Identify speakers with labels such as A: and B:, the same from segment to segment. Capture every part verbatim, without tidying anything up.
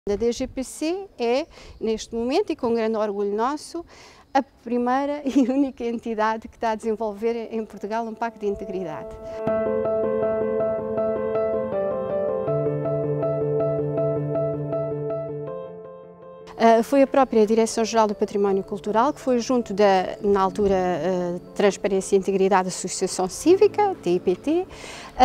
A: A D G P C é, neste momento, e com grande orgulho nosso, a primeira e única entidade que está a desenvolver em Portugal um pacto de integridade. Uh, foi a própria Direção-Geral do Património Cultural, que foi junto da, na altura, uh, Transparência e Integridade Associação Cívica, T I P T, uh,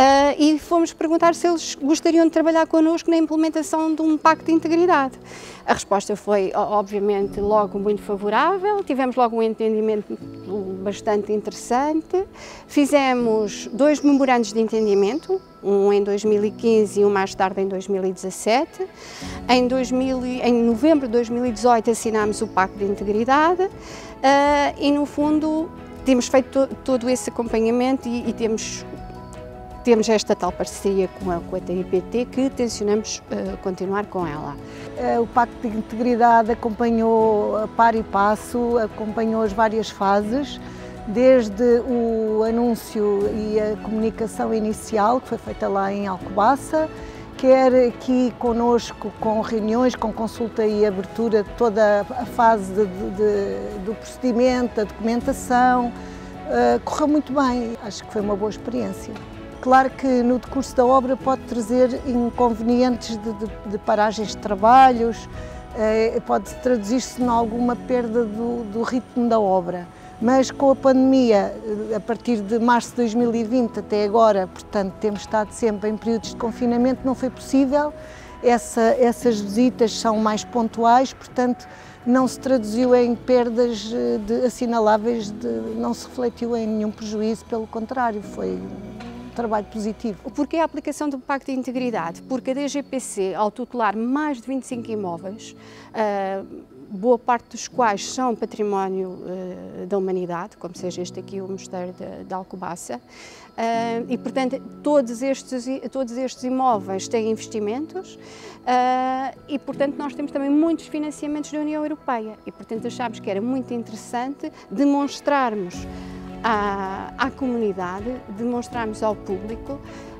A: e fomos perguntar se eles gostariam de trabalhar connosco na implementação de um pacto de integridade. A resposta foi, obviamente, logo muito favorável, tivemos logo um entendimento bastante interessante, fizemos dois memorandos de entendimento, um em dois mil e quinze e um mais tarde em dois mil e dezassete. Em, dois mil, em novembro de dois mil e dezoito assinámos o Pacto de Integridade uh, e, no fundo, temos feito to, todo esse acompanhamento e, e temos, temos esta tal parceria com a, com a T I P T que tencionamos uh, continuar com ela.
B: O Pacto de Integridade acompanhou a par e passo, acompanhou as várias fases, desde o anúncio e a comunicação inicial, que foi feita lá em Alcobaça, quer aqui connosco, com reuniões, com consulta e abertura de toda a fase de, de, do procedimento, da documentação, uh, correu muito bem, acho que foi uma boa experiência. Claro que no decurso da obra pode trazer inconvenientes de, de, de paragens de trabalhos, uh, pode traduzir-se em alguma perda do, do ritmo da obra. Mas com a pandemia, a partir de março de dois mil e vinte até agora, portanto, temos estado sempre em períodos de confinamento, não foi possível. Essa, essas visitas são mais pontuais, portanto, não se traduziu em perdas de, assinaláveis, de, não se refletiu em nenhum prejuízo, pelo contrário, foi um trabalho positivo.
A: Porquê a aplicação do Pacto de Integridade? Porque a D G P C, ao tutelar mais de vinte e cinco imóveis, uh, boa parte dos quais são património uh, da humanidade, como seja este aqui, o Mosteiro de, de Alcobaça, uh, e portanto todos estes, todos estes imóveis têm investimentos uh, e portanto nós temos também muitos financiamentos da União Europeia e portanto achámos que era muito interessante demonstrarmos à, à comunidade, demonstrarmos ao público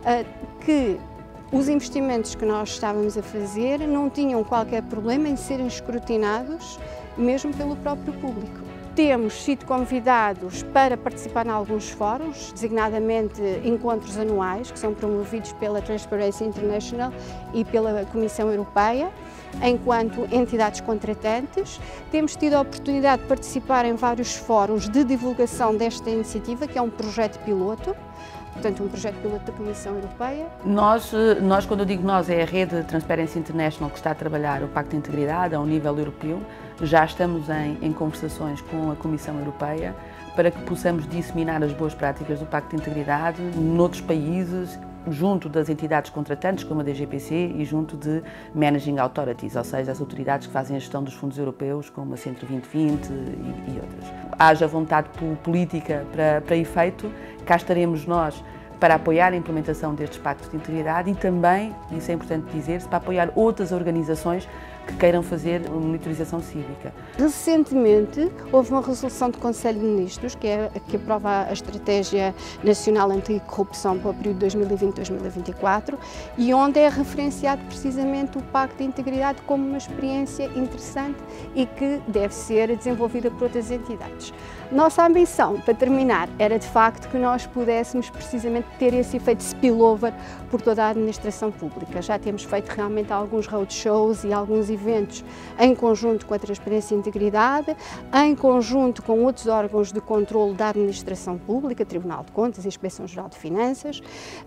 A: uh, que os investimentos que nós estávamos a fazer não tinham qualquer problema em serem escrutinados, mesmo pelo próprio público. Temos sido convidados para participar em alguns fóruns, designadamente encontros anuais, que são promovidos pela Transparency International e pela Comissão Europeia, enquanto entidades contratantes. Temos tido a oportunidade de participar em vários fóruns de divulgação desta iniciativa, que é um projeto piloto. Portanto, um projeto piloto da Comissão Europeia.
C: Nós, nós, quando eu digo nós, é a rede Transparency International que está a trabalhar o Pacto de Integridade ao nível europeu. Já estamos em, em conversações com a Comissão Europeia para que possamos disseminar as boas práticas do Pacto de Integridade noutros países, junto das entidades contratantes, como a D G P C, e junto de Managing Authorities, ou seja, as autoridades que fazem a gestão dos fundos europeus, como a Centro vinte vinte e, e outras. Haja vontade política para, para efeito, cá estaremos nós para apoiar a implementação destes pactos de integridade e também, isso é importante dizer-se, para apoiar outras organizações que queiram fazer uma monitorização cívica.
A: Recentemente houve uma resolução do Conselho de Ministros que, é, que aprova a Estratégia Nacional Anticorrupção para o período dois mil e vinte a dois mil e vinte e quatro e onde é referenciado precisamente o Pacto de Integridade como uma experiência interessante e que deve ser desenvolvida por outras entidades. Nossa ambição, para terminar, era de facto que nós pudéssemos precisamente ter esse efeito spillover por toda a administração pública. Já temos feito realmente alguns roadshows e alguns eventos em conjunto com a Transparência e Integridade, em conjunto com outros órgãos de controle da administração pública, Tribunal de Contas e Inspeção-Geral de Finanças,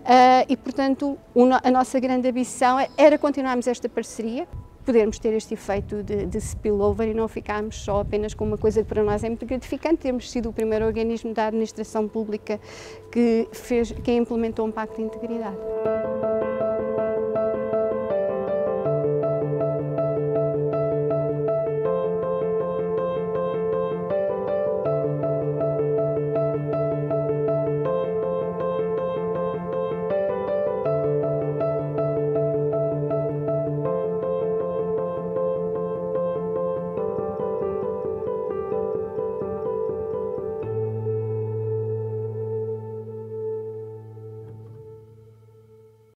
A: e portanto a nossa grande ambição era continuarmos esta parceria, podermos ter este efeito de, de spillover e não ficarmos só apenas com uma coisa que para nós é muito gratificante, termos sido o primeiro organismo da administração pública que, fez, que implementou um pacto de integridade.